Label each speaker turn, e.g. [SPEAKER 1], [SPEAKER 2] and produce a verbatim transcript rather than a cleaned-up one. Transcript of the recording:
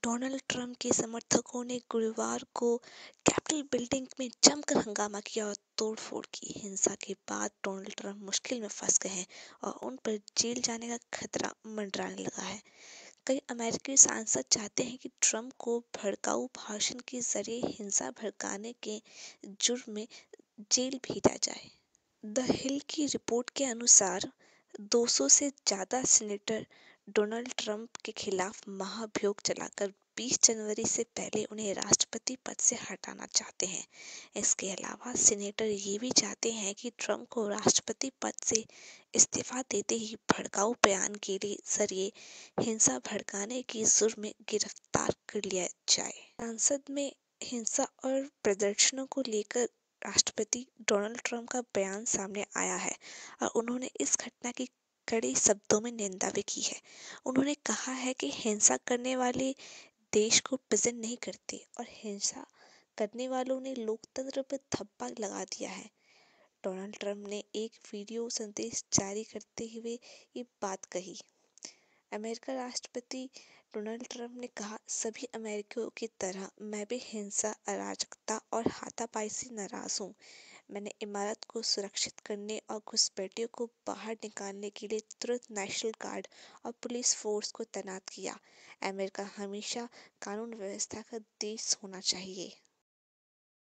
[SPEAKER 1] Donald Trump के समर्थकों ने गुरुवार को कैपिटल बिल्डिंग में जमकर हंगामा किया और तोड़फोड़ की। हिंसा के बाद डोनाल्ड ट्रंप मुश्किल में फंस गए हैं और उन पर जेल जाने का खतरा मंडराने लगा है। कई अमेरिकी सांसद चाहते हैं कि ट्रंप को भड़काऊ भाषण के जरिए हिंसा भड़काने के जुर्म में जेल भेजा जाए। द हिल की रिपोर्ट के अनुसार दो सौ से ज्यादा सीनेटर डोनाल्ड ट्रंप के खिलाफ महाभियोग चलाकर बीस जनवरी से पहले उन्हें राष्ट्रपति पद से हटाना चाहते हैं। इसके अलावा सीनेटर ये भी चाहते हैं कि ट्रंप को राष्ट्रपति पद से इस्तीफा देते ही भड़काऊ बयान के लिए जरिए हिंसा भड़काने की जुर्म में गिरफ्तार कर लिया जाए। संसद में हिंसा और प्रदर्शनों को लेकर राष्ट्रपति डोनाल्ड ट्रंप का बयान सामने आया है और उन्होंने इस घटना की कड़े शब्दों में निंदा भी की है। उन्होंने कहा है कि हिंसा करने वाले देश को पसंद नहीं करते और हिंसा करने वालों ने लोकतंत्र पर धब्बा लगा दिया है। डोनाल्ड ट्रंप ने एक वीडियो संदेश जारी करते हुए ये बात कही। अमेरिका राष्ट्रपति डोनाल्ड ट्रंप ने कहा, सभी अमेरिकियों की तरह मैं भी हिंसा, अराजकता और हाथापाई से नाराज हूँ। मैंने इमारत को सुरक्षित करने और घुसपैठियों को बाहर निकालने के लिए तुरंत नेशनल गार्ड और पुलिस फोर्स को तैनात किया। अमेरिका हमेशा कानून व्यवस्था का देश होना चाहिए।